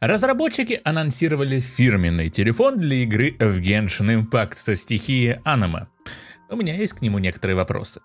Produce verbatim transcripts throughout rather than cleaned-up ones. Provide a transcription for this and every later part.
Разработчики анонсировали фирменный телефон для игры в Genshin Impact со стихией аниме. У меня есть к нему некоторые вопросы.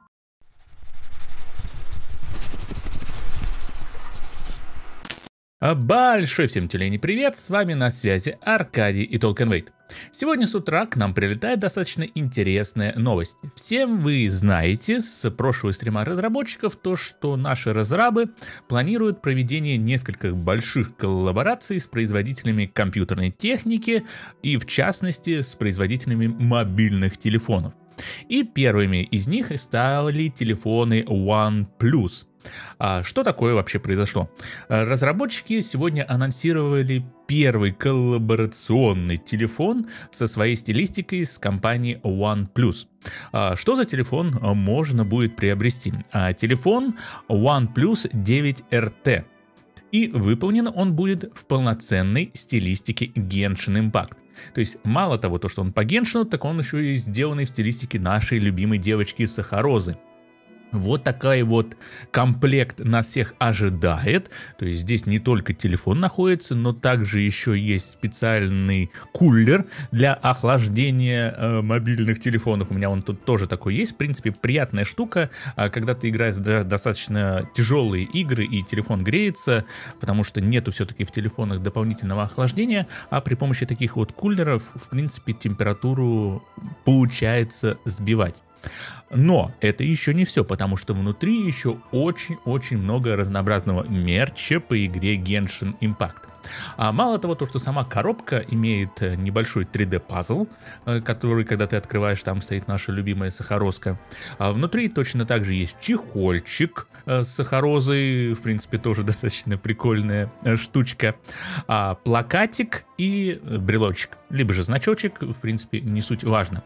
Большой всем тюлени привет, с вами на связи Аркадий и Толкенвейт. Сегодня с утра к нам прилетает достаточно интересная новость. Всем вы знаете с прошлого стрима разработчиков то, что наши разрабы планируют проведение нескольких больших коллабораций с производителями компьютерной техники и в частности с производителями мобильных телефонов. И первыми из них стали телефоны OnePlus. А что такое вообще произошло? Разработчики сегодня анонсировали первый коллаборационный телефон со своей стилистикой с компанией OnePlus. А что за телефон можно будет приобрести? А телефон OnePlus девять эр ти. И выполнен он будет в полноценной стилистике Genshin Impact. То есть мало того, то, что он по Геншину, так он еще и сделанный в стилистике нашей любимой девочки Сахарозы. Вот такой вот комплект нас всех ожидает. То есть здесь не только телефон находится, но также еще есть специальный кулер для охлаждения э, мобильных телефонов. У меня он тут тоже такой есть. В принципе, приятная штука, э, когда ты играешь в достаточно тяжелые игры и телефон греется, потому что нету все-таки в телефонах дополнительного охлаждения, а при помощи таких вот кулеров, в принципе, температуру получается сбивать. Но это еще не все, потому что внутри еще очень-очень много разнообразного мерча по игре Genshin Impact. А мало того, то, что сама коробка имеет небольшой три дэ пазл, который, когда ты открываешь, там стоит наша любимая Сахарозка. А внутри точно так же есть чехольчик с Сахарозой, в принципе, тоже достаточно прикольная штучка. А плакатик и брелочек, либо же значочек, в принципе, не суть важно.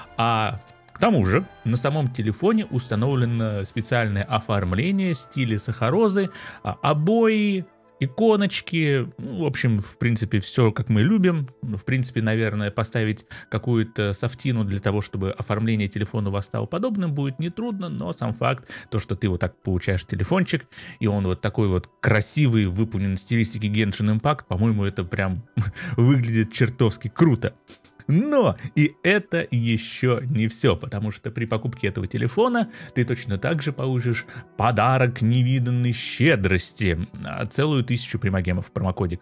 А в К тому же на самом телефоне установлено специальное оформление в стиле Сахарозы, обои, иконочки, в общем, в принципе, все как мы любим. В принципе, наверное, поставить какую-то софтину для того, чтобы оформление телефона у вас стало подобным, будет нетрудно, но сам факт, то, что ты вот так получаешь телефончик, и он вот такой вот красивый, выполнен в стилистике Genshin Impact, по-моему, это прям выглядит чертовски круто. Но и это еще не все, потому что при покупке этого телефона ты точно так же получишь подарок невиданной щедрости. Целую тысячу примагемов в промокодик.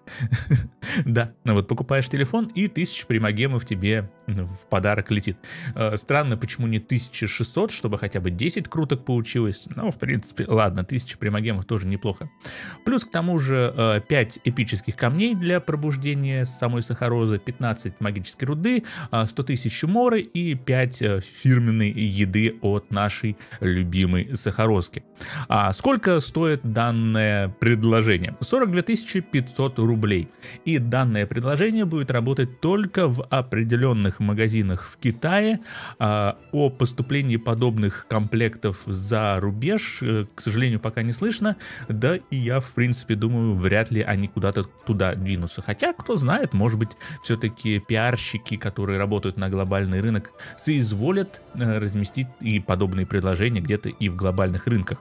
Да, вот покупаешь телефон, и тысяча примагемов тебе в подарок летит. Странно, почему не тысяча шестьсот, чтобы хотя бы десять круток получилось. Но, в принципе, ладно, тысяча примагемов тоже неплохо. Плюс к тому же пять эпических камней для пробуждения самой Сахарозы, пятнадцать магической руды, сто тысяч моры и пять фирменной еды от нашей любимой Сахарозки. А сколько стоит данное предложение? сорок две тысячи пятьсот рублей. И данное предложение будет работать только в определенных магазинах в Китае. А, о поступлении подобных комплектов за рубеж, к сожалению, пока не слышно. Да и я, в принципе, думаю, вряд ли они куда-то туда двинутся. Хотя, кто знает, может быть, все-таки пиарщики, которые работают на глобальный рынок, соизволят э, разместить и подобные предложения где-то и в глобальных рынках.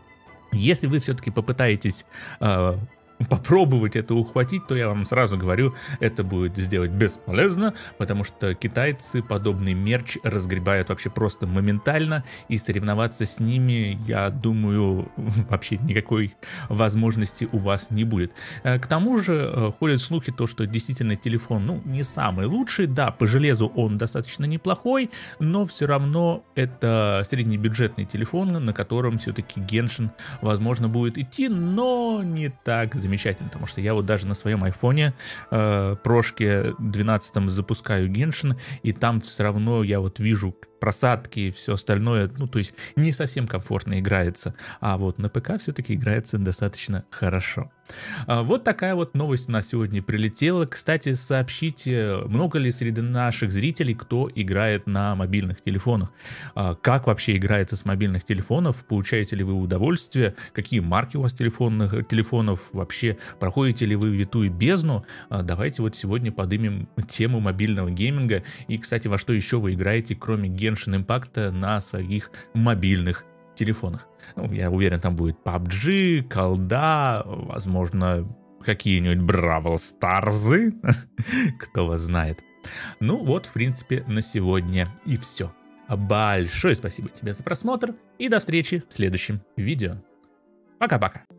Если вы все-таки попытаетесь э, попробовать это ухватить, то я вам сразу говорю, это будет сделать бесполезно, потому что китайцы подобный мерч разгребают вообще просто моментально, и соревноваться с ними, я думаю, вообще никакой возможности у вас не будет. К тому же ходят слухи, то, что действительно телефон, ну, не самый лучший, да, по железу он достаточно неплохой, но все равно это среднебюджетный телефон, на котором все-таки Genshin, возможно, будет идти, но не так замечательно, потому что я вот даже на своем айфоне э, прошке двенадцатом запускаю Genshin, и там все равно я вот вижу просадки и все остальное, ну то есть не совсем комфортно играется, а вот на ПК все-таки играется достаточно хорошо. А, вот такая вот новость у нас сегодня прилетела. Кстати, сообщите, много ли среди наших зрителей, кто играет на мобильных телефонах, а, как вообще играется с мобильных телефонов, получаете ли вы удовольствие, какие марки у вас телефонных, телефонов, вообще проходите ли вы витую бездну. А, давайте вот сегодня поднимем тему мобильного гейминга и, кстати, во что еще вы играете, кроме Genshin Impact, на своих мобильных телефонах. Ну, я уверен, там будет пабг, колда, возможно, какие-нибудь Бравл Старзы. Кто вас знает. Ну вот, в принципе, на сегодня и все. Большое спасибо тебе за просмотр и до встречи в следующем видео. Пока-пока.